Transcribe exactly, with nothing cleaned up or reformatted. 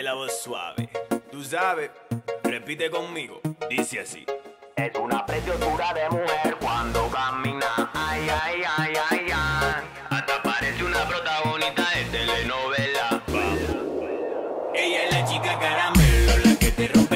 Mete la voz suave. Tú sabes, repite conmigo. Dice así. Es una preciosura de mujer cuando camina. Ay, ay, ay, ay, ay. Hasta parece una protagonista de telenovela. Ella es la chica caramelo, la que te rompe